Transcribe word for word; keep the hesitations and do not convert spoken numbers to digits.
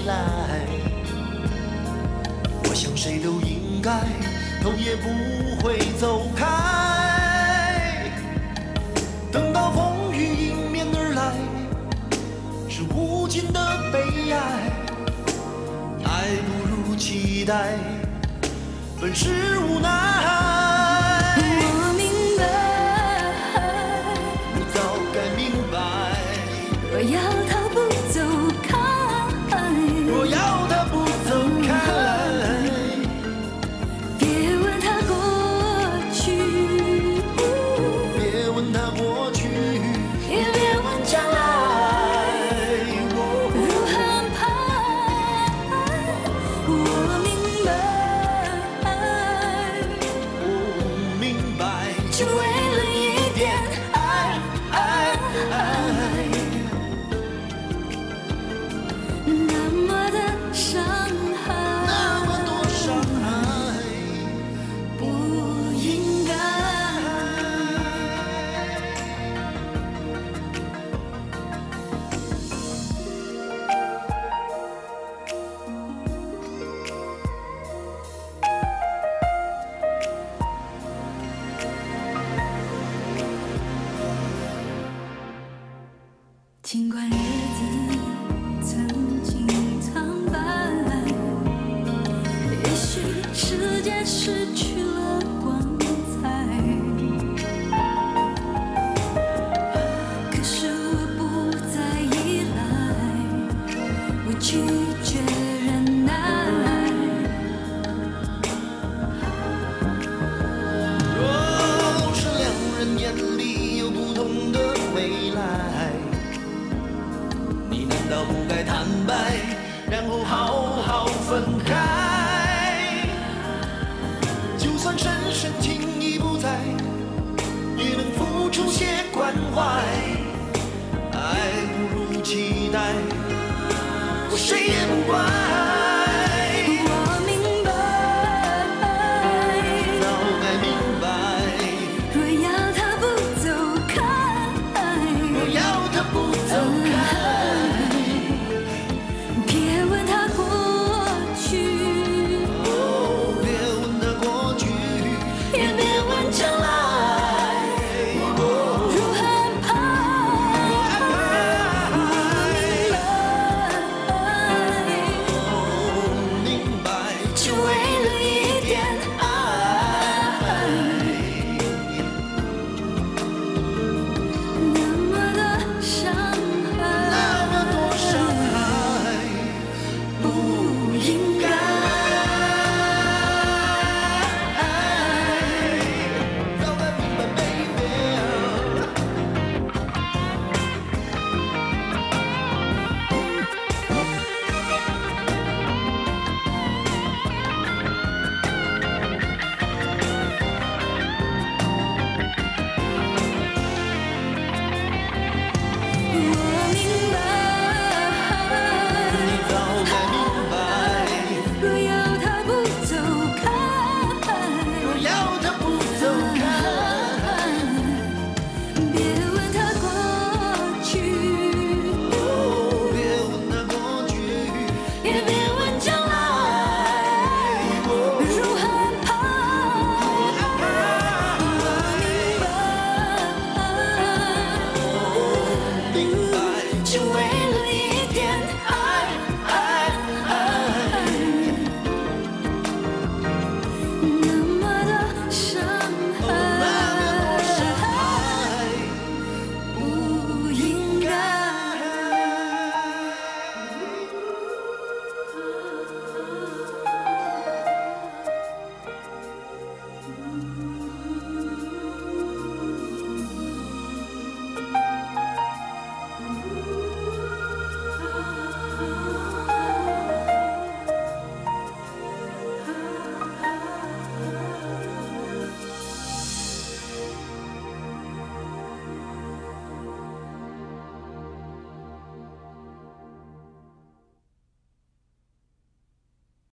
来。我想谁都应该头也不会走开。等到风雨迎面而来，是无尽的悲哀。爱不如期待，本是无奈。 要他不走开， 若要他不走开， 别问他过去， 别问他过去， 也别问将来如何安排。我明白， 我明白， 只为了一点爱，爱，爱。 那么的伤害， 那么多伤害， 不应该。尽管日子。 曾经苍白，也许世界失去了光彩，可是我不再依赖，我拒绝忍耐。 若是两人眼里有不同的未来。 难道不该坦白，然后好好分开？就算深深情已不在，也能付出些关怀。爱不如期待，我谁也不怪。